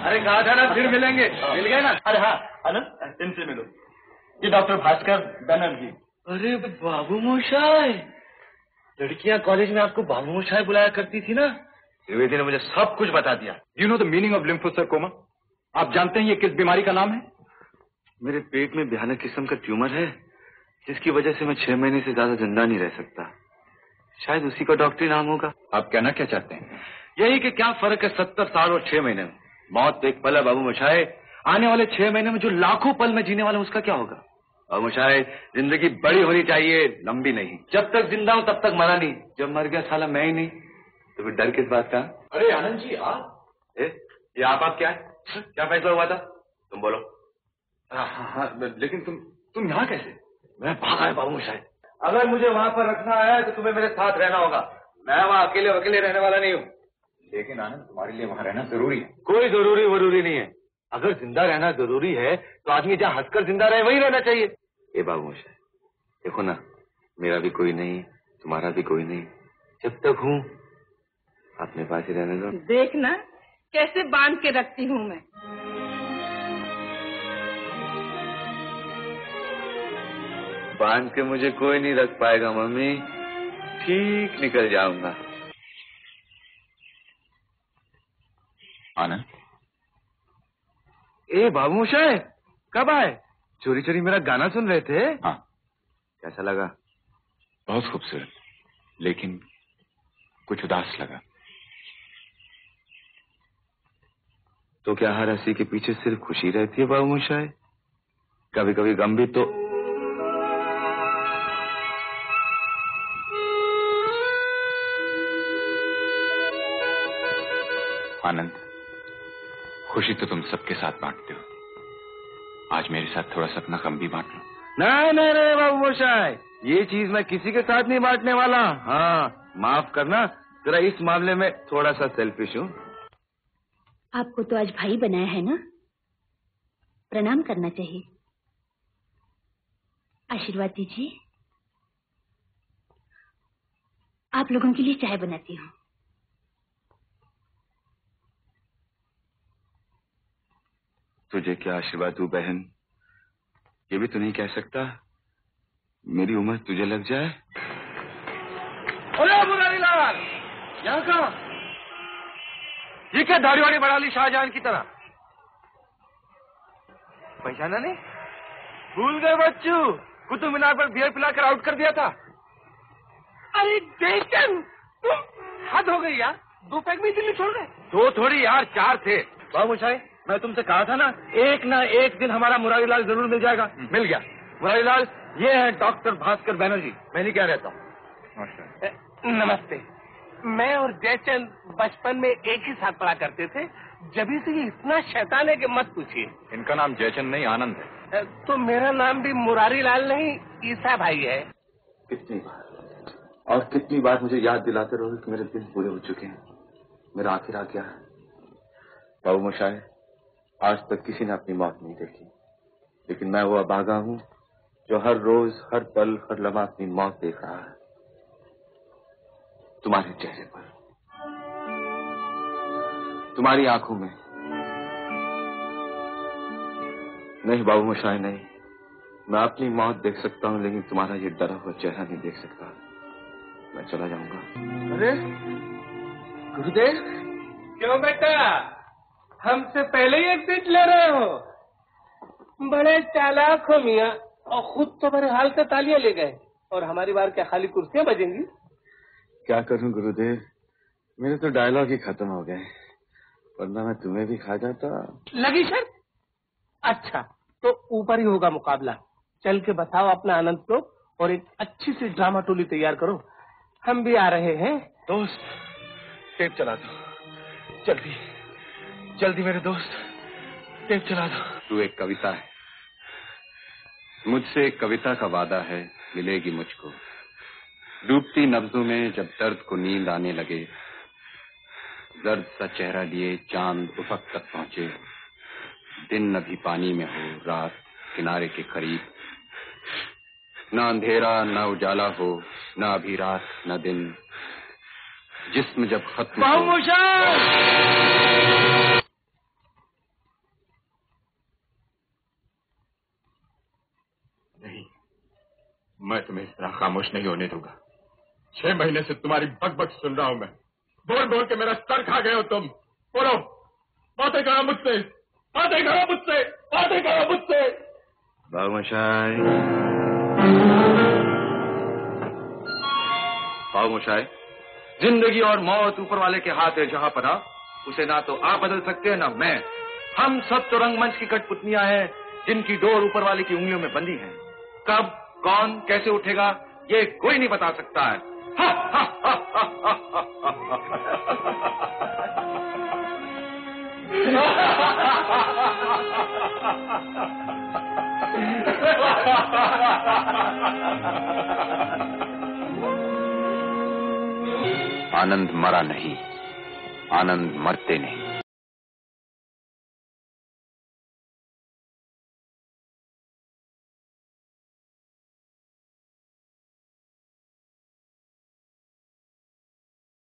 अरे कहा था ना फिर मिलेंगे, मिल गए ना। अरे हाँ आनंद, इनसे मिलो, ये डॉक्टर भास्कर बनर्जी। अरे बाबू मोशाय, लड़कियां कॉलेज में आपको बाबू मोशाय बुलाया करती थी ना। त्रिवेदी ने मुझे सब कुछ बता दिया। You know the meaning of lymphosarcoma? आप जानते हैं ये किस बीमारी का नाम है? मेरे पेट में भयानक किस्म का ट्यूमर है, जिसकी वजह से मैं 6 महीने से ज्यादा जिंदा नहीं रह सकता। शायद उसी का डॉक्टरी नाम होगा। आप कहना क्या चाहते हैं? यही कि क्या फर्क है 70 साल और 6 महीने में। मौत एक पल है बाबू मोशाय, आने वाले 6 महीने में जो लाखों पल में जीने वाले उसका क्या होगा? बाबू मोशाय, जिंदगी बड़ी होनी चाहिए, लंबी नहीं। जब तक जिंदा हूं तब तक मरा नहीं, जब मर गया साला मैं ही नहीं, तो फिर डर किस बात का? अरे आनंद जी आप, ये आप क्या है? क्या फैसला हुआ था? तुम बोलो। हाँ, लेकिन तुम यहाँ कैसे? मैं भागा है बाबू मोशाय। अगर मुझे वहां पर रखना है तो तुम्हें मेरे साथ रहना होगा। मैं वहां अकेले अकेले रहने वाला नहीं हूँ। लेकिन आनंद, तुम्हारे लिए वहां रहना जरूरी है। कोई जरूरी नहीं है। अगर जिंदा रहना जरूरी है तो आदमी जहाँ हंसकर जिंदा रहे वही रहना चाहिए। ए बाबू मोशाय, देखो ना, मेरा भी कोई नहीं, तुम्हारा भी कोई नहीं। जब तक हूँ अपने पास ही रहने दो। देखना कैसे बांध के रखती हूँ मैं। बांध के मुझे कोई नहीं रख पाएगा मम्मी, ठीक निकल जाऊंगा। आनंद, ए बाबू मोशाय, कब आए? चोरी चोरी मेरा गाना सुन रहे थे? हाँ। कैसा लगा? बहुत खूबसूरत, लेकिन कुछ उदास लगा। तो क्या हर हंसी के पीछे सिर्फ खुशी रहती है बाबू मोशाय? कभी कभी गम भी तो। आनंद, खुशी तो तुम सबके साथ बांटते हो, आज मेरे साथ थोड़ा सा अपना गम भी बांट लो। नहीं बाबू मोशाय, ये चीज मैं किसी के साथ नहीं बांटने वाला। हाँ, माफ करना, जरा इस मामले में थोड़ा सा सेल्फिश हूँ। आपको तो आज भाई बनाया है ना, प्रणाम करना चाहिए। आशीर्वाद दीजिए। आप लोगों के लिए चाय बनाती हूँ। तुझे क्या आशीर्वाद दूं बहन, ये भी तो नहीं कह सकता मेरी उम्र तुझे लग जाए। अरे मुरारीलाल, यहाँ का ये क्या दाढ़ी वाड़ी बढ़ा ली शाहजहां की तरह? पहचाना नहीं? भूल गए बच्चू, कुतुब मीनार पर बियर पिलाकर आउट कर दिया था। अरे जयचंद, तुम हद हो गई यार, 2 पैक में दिल्ली छोड़ गए। 2 थोड़ी यार, 4 थे। बाबू मोशाय, मैं तुमसे कहा था ना, एक दिन हमारा मुरारीलाल जरूर मिल जाएगा। मिल गया। मुरारीलाल, ये है डॉक्टर भास्कर बनर्जी। मैं नहीं क्या रहता हूँ। नमस्ते। मैं और जयचंद बचपन में एक ही साथ पढ़ा करते थे, जब से ये इतना शैतान है कि मत पूछिए। इनका नाम जयचंद नहीं, आनंद है। तो मेरा नाम भी मुरारीलाल नहीं, ईसा भाई है। कितनी बार मुझे याद दिलाते रहो कि मेरे दिन पूरे हो चुके हैं, मेरा आखिर आ गया है। बाबू मोशाय, आज तक किसी ने अपनी मौत नहीं देखी, लेकिन मैं वो अभागा हूँ जो हर रोज, हर पल, हर लम्हा अपनी मौत देख रहा है। तुम्हारे चेहरे पर, तुम्हारी आंखों में। नहीं बाबू मोशाय नहीं, मैं अपनी मौत देख सकता हूँ, लेकिन तुम्हारा ये डरा हुआ चेहरा नहीं देख सकता। मैं चला जाऊंगा। अरे गुरुदेव, क्यों बेटा, हमसे पहले ही एग्जिट ले रहे हो? बड़े चालाक हो मियाँ, और खुद तो बड़े हाल से तालियां ले गए, और हमारी बार क्या खाली कुर्सियां बजेंगी? क्या करूं गुरुदेव, मेरे तो डायलॉग ही खत्म हो गए, वरना मैं तुम्हें भी खा जाता। लगी सर? अच्छा, तो ऊपर ही होगा मुकाबला। चल के बताओ अपना आनंद को, और एक अच्छी सी ड्रामा टोली तैयार करो, हम भी आ रहे हैं। दोस्त, टेप चला दो, जल्दी जल्दी मेरे दोस्त, टेप चला दो। तू एक कविता है, मुझसे एक कविता का वादा है, मिलेगी मुझको। डूबती नब्जों में जब दर्द को नींद आने लगे, दर्द सा चेहरा लिए चांद उफक तक पहुंचे, दिन न भी पानी में हो, रात किनारे के करीब, न अंधेरा न उजाला हो, न अभी रात न दिन, जिस्म जब खत्म हो। नहीं, मैं तुम्हें इस तरह खामोश नहीं होने दूंगा। 6 महीने से तुम्हारी बकबक सुन रहा हूं मैं। बोल बोल के मेरा सर खा गए हो तुम। बोलो, बातें करो मुझसे, बातें करो मुझसे, बातें करो मुझसे। बाबूमशाई, बाबूमशाई, जिंदगी और मौत ऊपर वाले के हाथ है। जहां पना उसे ना तो आप बदल सकते हैं ना मैं। हम सब तो रंगमंच की कठपुतलियां हैं जिनकी डोर ऊपर वाले की उंगलियों में बंधी है। कब, कौन, कैसे उठेगा ये कोई नहीं बता सकता है। आनंद मरा नहीं, आनंद मरते नहीं।